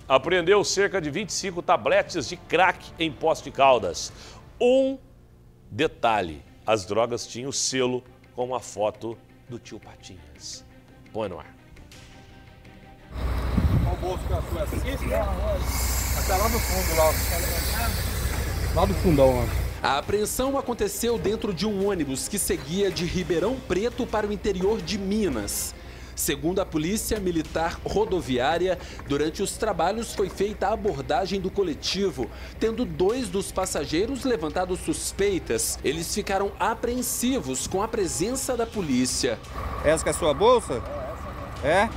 apreendeu cerca de 25 tabletes de crack em Poços de Caldas. Um detalhe, as drogas tinham selo com a foto do tio Patinhas. Põe no ar. Olha o bolso que a sua até lá do fundo, lá do fundão, ó. A apreensão aconteceu dentro de um ônibus que seguia de Ribeirão Preto para o interior de Minas. Segundo a Polícia Militar Rodoviária, durante os trabalhos foi feita a abordagem do coletivo, tendo 2 dos passageiros levantado suspeitas. Eles ficaram apreensivos com a presença da polícia. Essa que é a sua bolsa? É?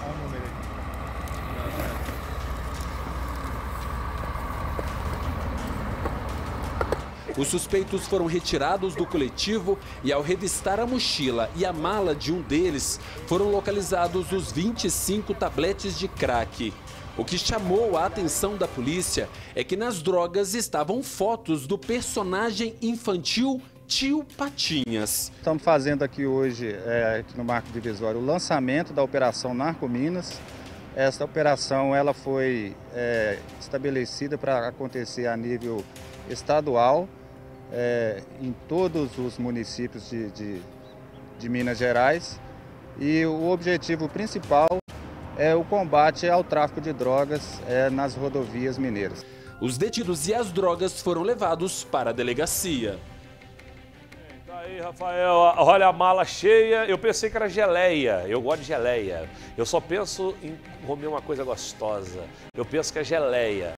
Os suspeitos foram retirados do coletivo e, ao revistar a mochila e a mala de um deles, foram localizados os 25 tabletes de crack. O que chamou a atenção da polícia é que nas drogas estavam fotos do personagem infantil Tio Patinhas. Estamos fazendo aqui hoje, aqui no Marco Divisório, o lançamento da Operação Narco Minas. Esta operação ela foi estabelecida para acontecer a nível estadual, em todos os municípios de Minas Gerais, e o objetivo principal é o combate ao tráfico de drogas nas rodovias mineiras. Os detidos e as drogas foram levados para a delegacia. Tá aí, Rafael, olha a mala cheia. Eu pensei que era geleia, eu gosto de geleia. Eu só penso em comer uma coisa gostosa, eu penso que é geleia.